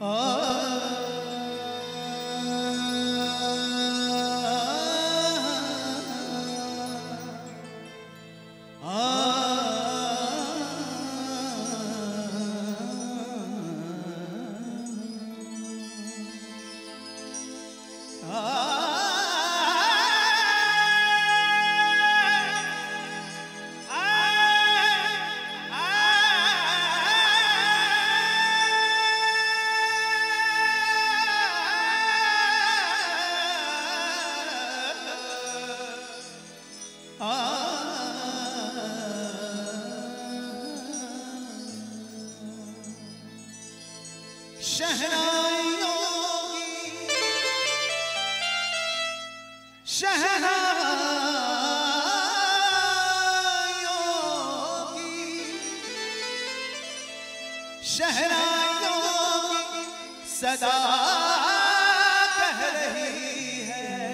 सदा कह रही है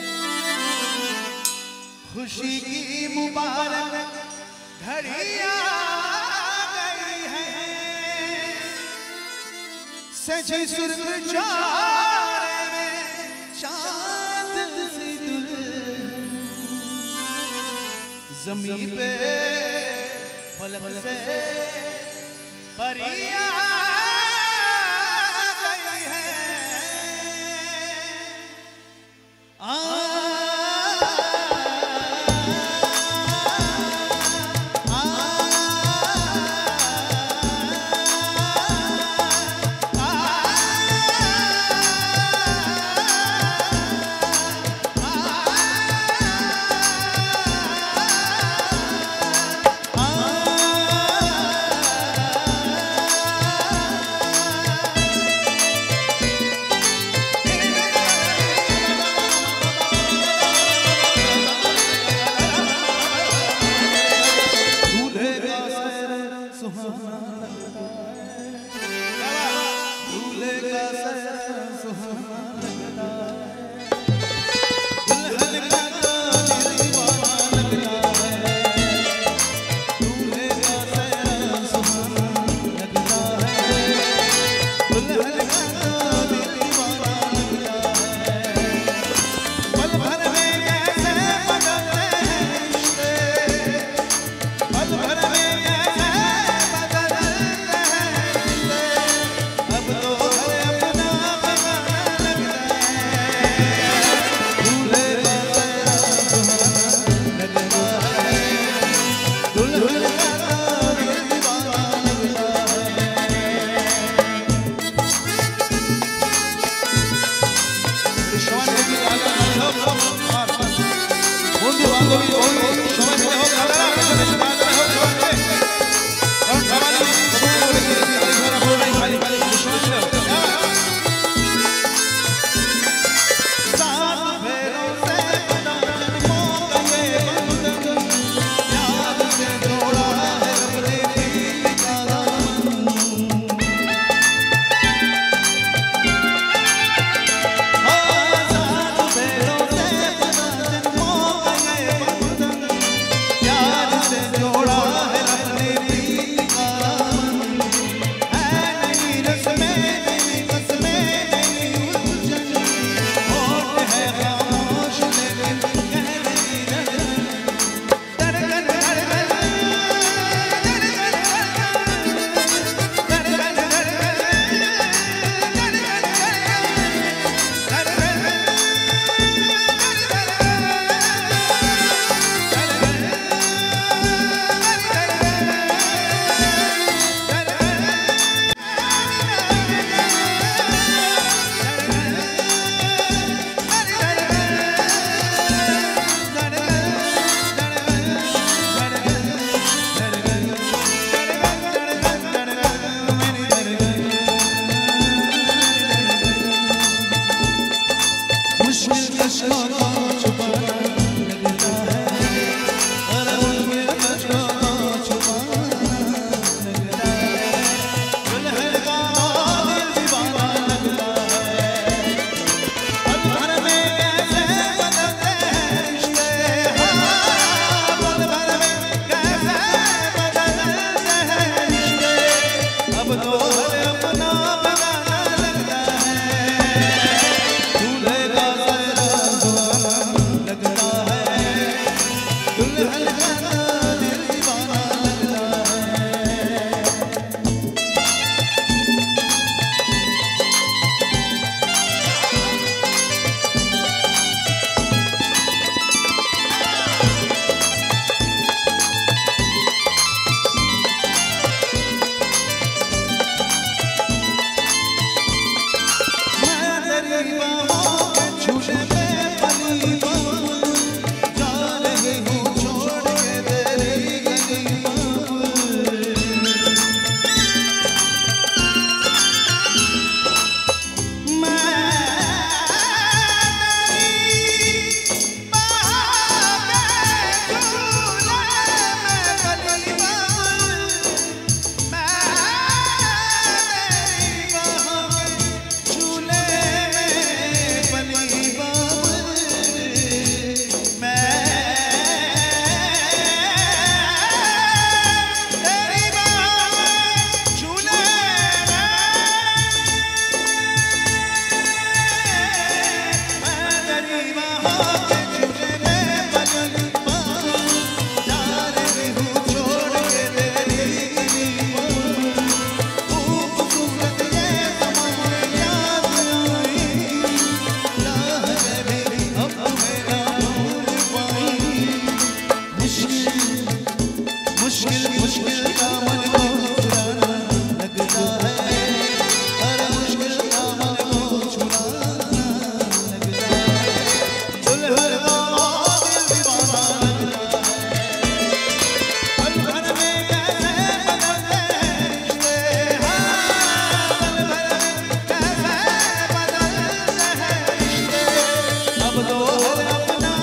खुशी की मुबारक घड़ी आ गई है। सजी सुर्ख चारे में चांद सी दुल्हन ज़मीं पे फलक से परियां मुश्किल का मन को छुड़ाना लगता है, हर मुश्किल का मन को छुड़ाना लगता है। दुल्हन का दिल दीवाना लगता है, पल भर में कैसे बदलते हैं रिश्ते, हाँ पल भर में कैसे बदलते हैं रिश्ते। अब तो अपना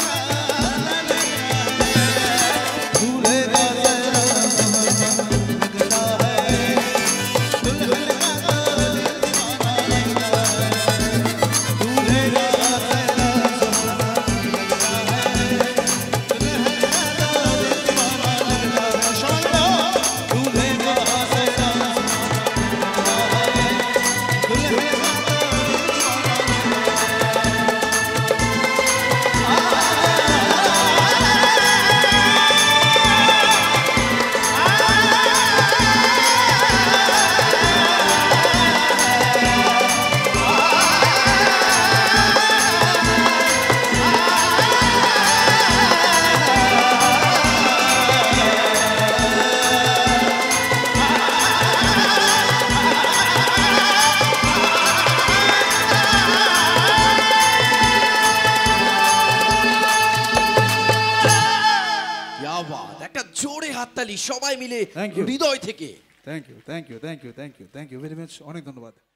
জোরে হাততালি সবাই মিলে Thank you. হৃদয় থেকে। Thank you, thank you, thank you, thank you, thank you very much. অনেক ধন্যবাদ।